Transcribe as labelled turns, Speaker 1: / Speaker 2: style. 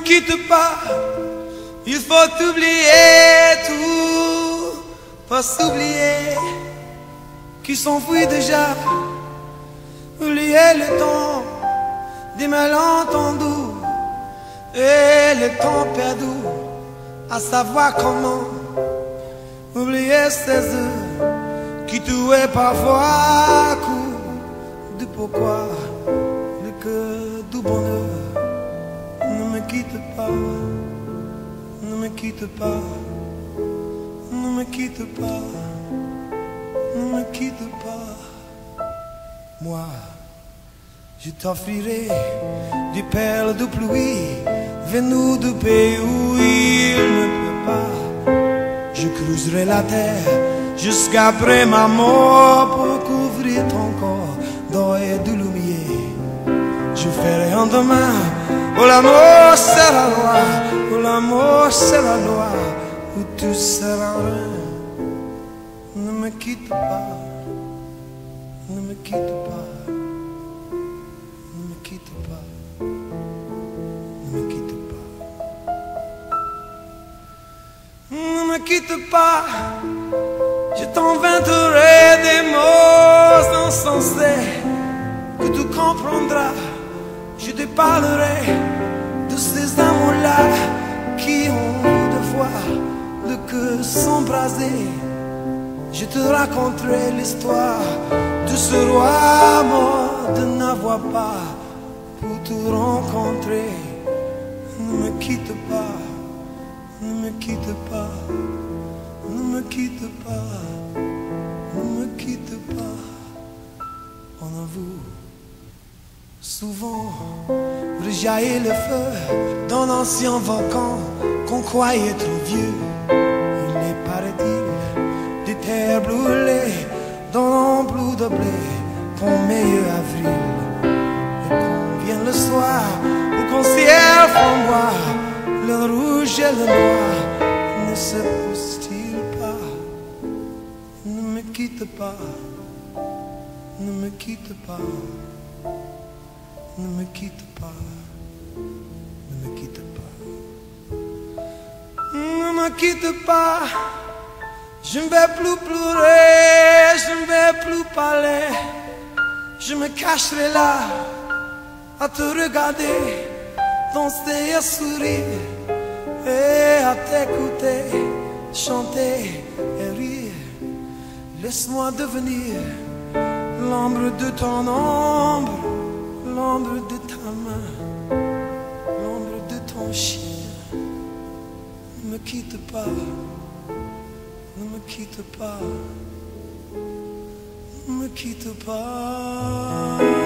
Speaker 1: quitte pas, il faut oublier tout, pas s'oublier qui s'enfuit déjà, oublier le temps des malentendus et le temps perdu, à savoir comment oublier ces heures qui tuaient parfois à coup de pourquoi le cœur du bonheur. Ne me quitte pas, ne me quitte pas, ne me quitte pas, ne me quitte pas. Moi, je t'offrirai des perles de pluie venues du pays où il ne pleut pas. Je creuserai la terre jusqu'après ma mort pour couvrir ton corps d'or et de lumière. Je ferai un demain où l'amour sera loi, où l'amour sera loi, où tout sera rien. Ne me quitte pas, ne me quitte pas, ne me quitte pas, ne me quitte pas. Ne me quitte pas, je t'inventerai des mots insensés que tu comprendras. Je te parlerai de ces amours-là qui ont de voir le cœur s'embraser. Je te raconterai l'histoire de ce roi mort de n'avoir pas pour te rencontrer. Ne me quitte pas, ne me quitte pas, ne me quitte pas, ne me quitte pas. On avoue souvent rejaillit le feu d'un ancien volcan qu'on croyait trop vieux. Il est, paraît-il, des terres brûlées dans l'emploi de blé qu'en meilleur avril. Et qu'on vienne le soir ou qu'en ciel flamboie, le rouge et le noir ne se poussent-ils pas? Ne me quitte pas, ne me quitte pas. Ne me quitte pas, ne me quitte pas, ne me quitte pas. Je ne vais plus pleurer, je ne vais plus parler. Je me cacherai là à te regarder, danser et sourire, et à t'écouter, chanter et rire. Laisse-moi devenir l'ombre de ton ombre, l'ombre de ta main, l'ombre de ton chien. Ne me quitte pas, ne me quitte pas, ne me quitte pas.